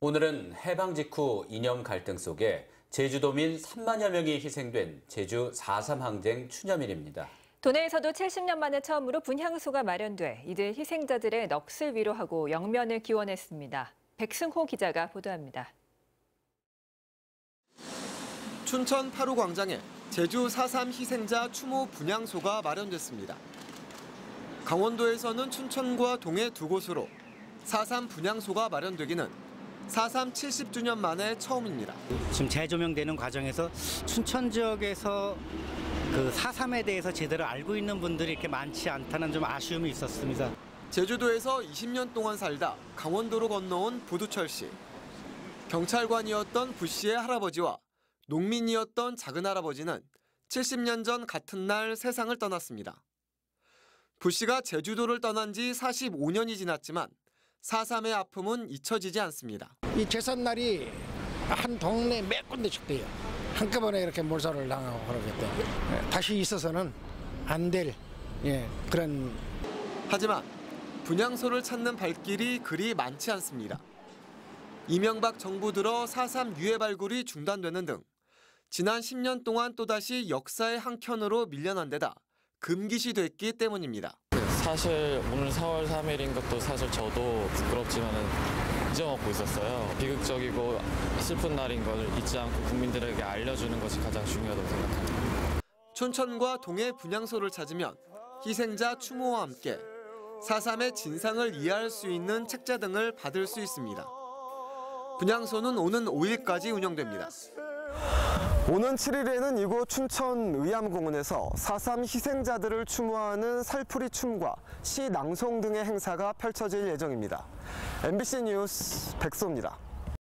오늘은 해방 직후 이념 갈등 속에 제주도민 3만여 명이 희생된 제주 4.3 항쟁 추념일입니다. 도내에서도 70년 만에 처음으로 분향소가 마련돼 이들 희생자들의 넋을 위로하고 영면을 기원했습니다. 백승호 기자가 보도합니다. 춘천 파루광장에 제주 4.3 희생자 추모 분향소가 마련됐습니다. 강원도에서는 춘천과 동해 두 곳으로 4.3 분향소가 마련되기는 4.3 70주년 만에 처음입니다. 지금 재조명되는 과정에서 춘천 지역에서 그 4.3에 대해서 제대로 알고 있는 분들이 이렇게 많지 않다는 좀 아쉬움이 있었습니다. 제주도에서 20년 동안 살다 강원도로 건너온 부두철 씨. 경찰관이었던 부 씨의 할아버지와 농민이었던 작은할아버지는 70년 전 같은 날 세상을 떠났습니다. 부 씨가 제주도를 떠난 지 45년이 지났지만 4.3의 아픔은 잊혀지지 않습니다. 이 제삿날이 한 동네 몇 군데씩 돼요. 한꺼번에 이렇게 몰살을 당하고 그러기 때문에 다시 있어서는 안 될 그런. 하지만 분향소를 찾는 발길이 그리 많지 않습니다. 이명박 정부 들어 4.3 유해 발굴이 중단되는 등 지난 10년 동안 또다시 역사의 한켠으로 밀려난 데다 금기시 됐기 때문입니다. 사실 오늘 4월 3일인 것도 사실 저도 부끄럽지만은 잊어먹고 있었어요. 비극적이고 슬픈 날인 걸 잊지 않고 국민들에게 알려주는 것이 가장 중요하다고 생각합니다. 춘천과 동해 분향소를 찾으면 희생자 추모와 함께 4.3의 진상을 이해할 수 있는 책자 등을 받을 수 있습니다. 분향소는 오는 5일까지 운영됩니다. 오는 7일에는 이곳 춘천 의암공원에서 4.3 희생자들을 추모하는 살풀이 춤과 시 낭송 등의 행사가 펼쳐질 예정입니다. MBC 뉴스 백소입니다.